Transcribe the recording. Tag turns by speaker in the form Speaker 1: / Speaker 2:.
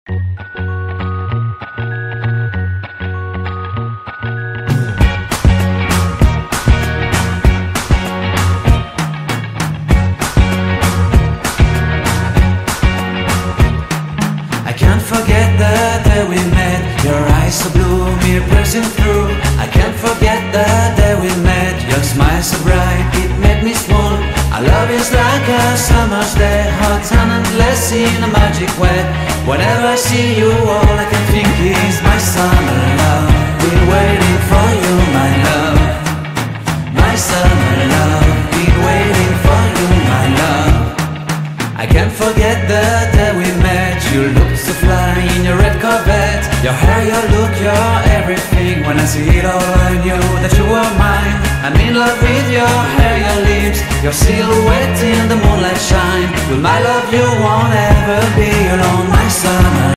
Speaker 1: I can't forget the day we met. Your eyes so blue, me piercing through. I can't forget the day we met. Your smile so bright, it made me swoon. Our love is like a summer's day, hot and endless in a magic way. Whenever I see you, all I can think is my summer love. Been waiting for you, my love. My summer love. Been waiting for you, my love. I can't forget the day we met. You looked so fly in your red Corvette. Your hair, your look, your everything. When I see it all, I knew that you were mine. I'm in love with your hair, your lips, your silhouette in the moonlight shine. With my love you won't ever be alone, my summer.